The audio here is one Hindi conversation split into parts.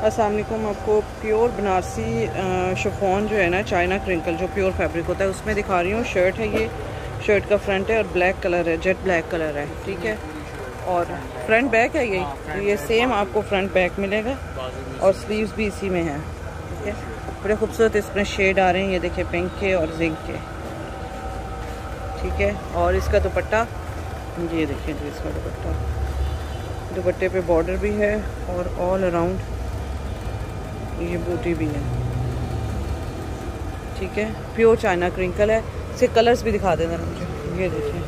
अस्सलाम वालेकुम। आपको प्योर बनारसी शिफॉन जो है ना, चाइना क्रिंकल जो प्योर फैब्रिक होता है उसमें दिखा रही हूँ। शर्ट है, ये शर्ट का फ्रंट है और ब्लैक कलर है, जेट ब्लैक कलर है, ठीक है। और फ्रंट बैक है ये सेम आपको फ्रंट बैक मिलेगा और स्लीव्स भी इसी में है, ठीक है। बड़े खूबसूरत इसमें शेड आ रहे हैं, ये देखिए पिंक के और जिंक के, ठीक है। और इसका दुपट्टा ये देखिए जी, इसका दुपट्टा, दुपट्टे पे बॉर्डर भी है और ऑल अराउंड ये बूटी भी है, ठीक है। प्योर चाइना क्रिंकल है। इसके कलर्स भी दिखा देना मुझे, ये देखिए,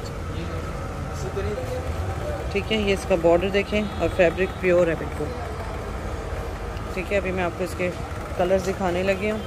ठीक है। ये इसका बॉर्डर देखें और फैब्रिक प्योर है बिल्कुल, ठीक है। अभी मैं आपको इसके कलर्स दिखाने लगी हूँ।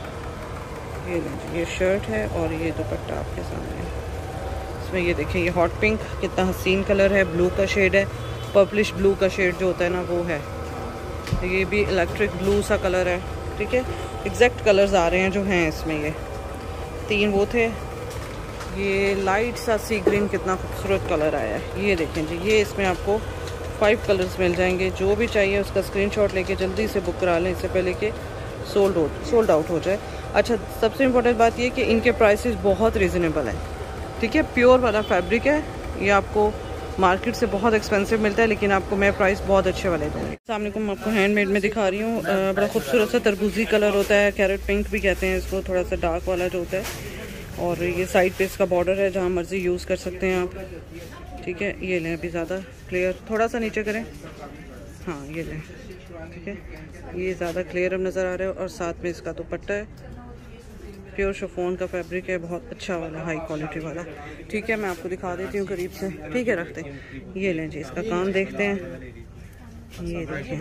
ये शर्ट है और ये दुपट्टा आपके सामने। इसमें ये देखें, ये हॉट पिंक कितना हसीन कलर है, ब्लू का शेड है, पर्पलिश ब्लू का शेड जो होता है ना वो है। ये भी इलेक्ट्रिक ब्लू सा कलर है, ठीक है। एग्जैक्ट कलर्स आ रहे हैं जो हैं इसमें। ये तीन वो थे। ये लाइट सा सी ग्रीन कितना खूबसूरत कलर आया है, ये देखें जी। ये इसमें आपको 5 कलर्स मिल जाएंगे। जो भी चाहिए उसका स्क्रीनशॉट लेके जल्दी से बुक करा लें, इससे पहले कि सोल्ड आउट हो जाए। अच्छा, सबसे इम्पोर्टेंट बात ये कि इनके प्राइसेस बहुत रीज़नेबल है, ठीक है। प्योर वाला फैब्रिक है, ये आपको मार्केट से बहुत एक्सपेंसिव मिलता है, लेकिन आपको मैं प्राइस बहुत अच्छे वाले दूँगी। सामने को मैं आपको हैंडमेड में दिखा रही हूँ। बड़ा खूबसूरत सा तरबूजी कलर होता है, कैरेट पिंक भी कहते हैं इसको, थोड़ा सा डार्क वाला जो होता है। और ये साइड पे इसका बॉर्डर है, जहाँ मर्जी यूज़ कर सकते हैं आप, ठीक है। ये लें, अभी ज़्यादा क्लियर थोड़ा सा नीचे करें, हाँ ये लें, ठीक है। ये ज़्यादा क्लियर अब नज़र आ रहा है। और साथ में इसका दुपट्टा है, प्योर शिफॉन का फैब्रिक है, बहुत अच्छा वाला, हाई क्वालिटी वाला, ठीक है। मैं आपको दिखा देती हूँ करीब से, ठीक है, रखते हैं। ये लें जी, इसका काम देखते हैं। ये देखिए,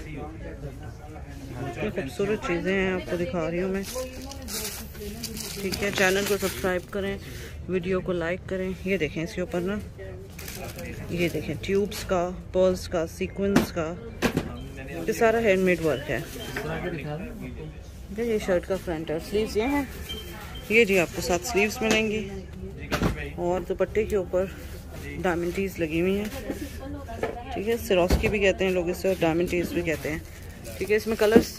ये खूबसूरत चीज़ें हैं, आपको दिखा रही हूँ मैं, ठीक है। चैनल को सब्सक्राइब करें, वीडियो को लाइक करें। ये देखें, इसके ऊपर ना ये देखें ट्यूब्स का, पर्ल्स का, सीक्वेंस का, ये सारा हैंडमेड वर्क है। ये शर्ट का फ्रंट है, स्लीव्स ये हैं, ये जी आपको 7 स्लीव्स मिलेंगी। और दुपट्टे के ऊपर डायमंड लगी हुई हैं, ठीक है। सिरोस्की भी कहते हैं लोग इसे और डायमंड भी कहते हैं, ठीक है। इसमें कलर्स,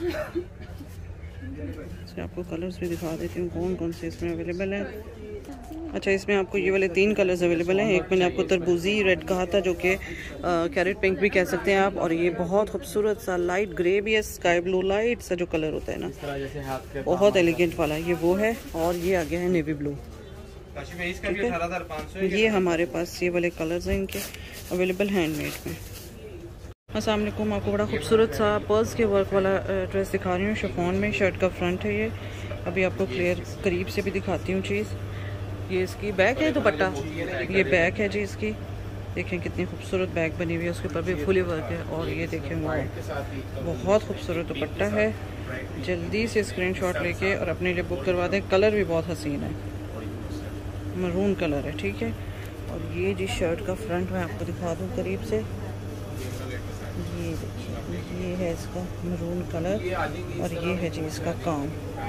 आपको कलर्स भी दिखा देती हूँ कौन कौन से इसमें अवेलेबल है। अच्छा, इसमें आपको ये वाले 3 कलर्स अवेलेबल हैं। एक मैंने आपको तरबूजी रेड कहा था, जो कि कैरेट पिंक भी कह सकते हैं आप। और ये बहुत खूबसूरत सा लाइट ग्रे भी है, स्काई ब्लू लाइट सा जो कलर होता है ना, बहुत एलिगेंट वाला, ये वो है। और ये आ गया है नेवी ब्लू, ठीक है। ये हमारे पास ये वाले कलर्स हैं इनके अवेलेबल हैंडमेड में। अस्सलाम वालेकुम। आपको बड़ा खूबसूरत सा पर्ल्स के वर्क वाला ड्रेस दिखा रही हूँ, शिफॉन में। शर्ट का फ्रंट है ये, अभी आपको क्लियर करीब से भी दिखाती हूँ चीज़। ये इसकी बैक है, दुपट्टा ये बैक है जी इसकी, देखें कितनी खूबसूरत बैक बनी हुई है, उसके ऊपर भी फुली वर्क है। और ये देखें, बहुत खूबसूरत दुपट्टा है। जल्दी से स्क्रीनशॉट लेके और अपने लिए बुक करवा दें। कलर भी बहुत हसीन है, मरून कलर है, ठीक है। और ये जी शर्ट का फ्रंट मैं आपको दिखा दूँ करीब से। ये देखिए, ये है इसका मरून कलर और ये है जी इसका काम,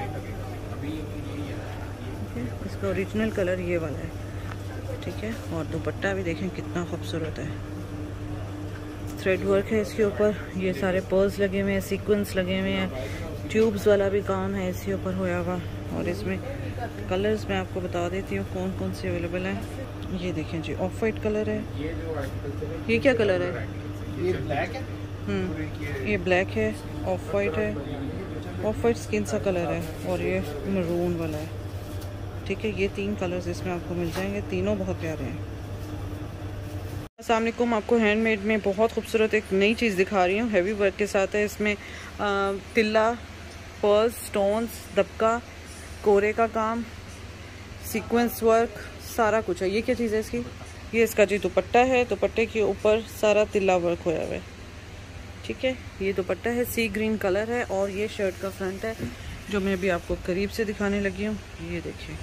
इसका ओरिजिनल कलर ये वाला है, ठीक है। और दुपट्टा भी देखें कितना खूबसूरत है, थ्रेड वर्क है इसके ऊपर, ये सारे पर्ल्स लगे हुए हैं, सीक्वेंस लगे हुए हैं, ट्यूब्स वाला भी काम है इसके ऊपर होया हुआ। और इसमें कलर्स मैं आपको बता देती हूँ कौन कौन से अवेलेबल हैं। ये देखें जी, ऑफ वाइट कलर है। ये क्या कलर है? ये ब्लैक है। ये ब्लैक है, ऑफ वाइट है, ऑफ वाइट स्किन सा कलर है, और ये मरून वाला है, ठीक है। ये 3 कलर्स इसमें आपको मिल जाएंगे, तीनों बहुत प्यारे हैं। अस्सलाम वालेकुम। आपको हैंडमेड में बहुत खूबसूरत एक नई चीज़ दिखा रही हूँ, हैवी वर्क के साथ है। इसमें तिल्ला, पर्ल्स, स्टोन्स, दबका, कोरे का काम, सीक्वेंस वर्क, सारा कुछ है। ये क्या चीज़ है इसकी? ये इसका जी दुपट्टा है, दुपट्टे के ऊपर सारा तिल्ला वर्क होया हुआ है, ठीक है। ये दुपट्टा है, सी ग्रीन कलर है। और ये शर्ट का फ्रंट है, जो मैं अभी आपको करीब से दिखाने लगी हूँ। ये देखिए,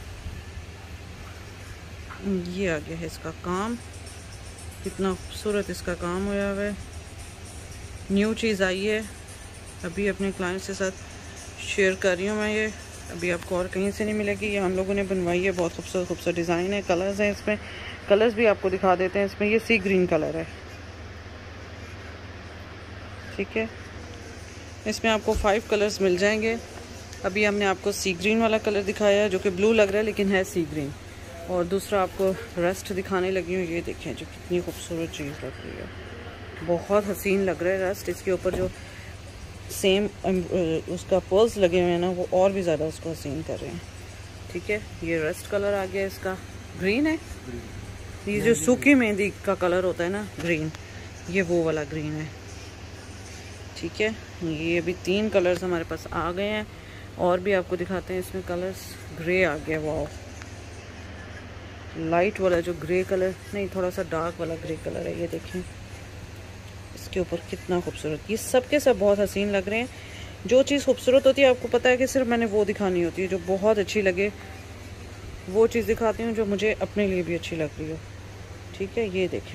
ये आ गया है इसका काम, कितना खूबसूरत इसका काम हुआ है। न्यू चीज़ आई है, अभी अपने क्लाइंट के साथ शेयर कर रही हूँ मैं। ये अभी आपको और कहीं से नहीं मिलेगी, ये हम लोगों ने बनवाई है। बहुत खूबसूरत खूबसूरत डिज़ाइन है, कलर्स हैं इसमें, कलर्स भी आपको दिखा देते हैं। इसमें ये सी ग्रीन कलर है, ठीक है। इसमें आपको 5 कलर्स मिल जाएंगे। अभी हमने आपको सी ग्रीन वाला कलर दिखाया है जो कि ब्लू लग रहा है लेकिन है सी ग्रीन, और दूसरा आपको रस्ट दिखाने लगी हूँ। ये देखें जो कितनी खूबसूरत चीज़ लग रही है, बहुत हसीन लग रहा है रस्ट। इसके ऊपर जो सेम उसका पर्ल्स लगे हुए हैं ना, वो और भी ज़्यादा उसको हसीन कर रहे हैं। ठीक है, ये रस्ट कलर आ गया, इसका ग्रीन है। ये जो सूखी मेहंदी का कलर होता है ना ग्रीन, ये वो वाला ग्रीन है। ठीक है, ये अभी 3 कलर्स हमारे पास आ गए हैं, और भी आपको दिखाते हैं। इसमें कलर्स ग्रे आ गया, वाओ, लाइट वाला जो ग्रे कलर नहीं, थोड़ा सा डार्क वाला ग्रे कलर है। ये देखें इसके ऊपर कितना खूबसूरत, ये सब के सब बहुत हसीन लग रहे हैं। जो चीज़ खूबसूरत होती है आपको पता है कि सिर्फ मैंने वो दिखानी होती है, जो बहुत अच्छी लगे वो चीज़ दिखाती हूँ जो मुझे अपने लिए भी अच्छी लग रही हो। ठीक है, ये देखें,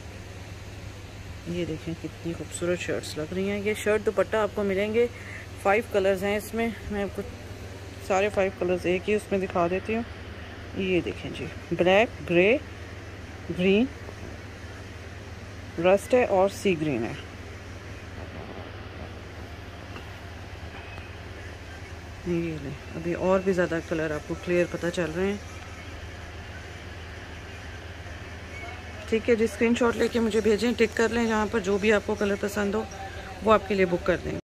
ये देखें कितनी खूबसूरत शर्ट्स लग रही हैं। ये शर्ट दुपट्टा आपको मिलेंगे, 5 कलर्स हैं इसमें। मैं आपको सारे 5 कलर्स एक ही उसमें दिखा देती हूँ। ये देखें जी, ब्लैक, ग्रे, ग्रीन, रस्ट है और सी ग्रीन है। ये ले, अभी और भी ज़्यादा कलर आपको क्लियर पता चल रहे हैं। ठीक है जी, स्क्रीनशॉट लेके मुझे भेजें, टिक कर लें जहाँ पर जो भी आपको कलर पसंद हो वो आपके लिए बुक कर देंगे।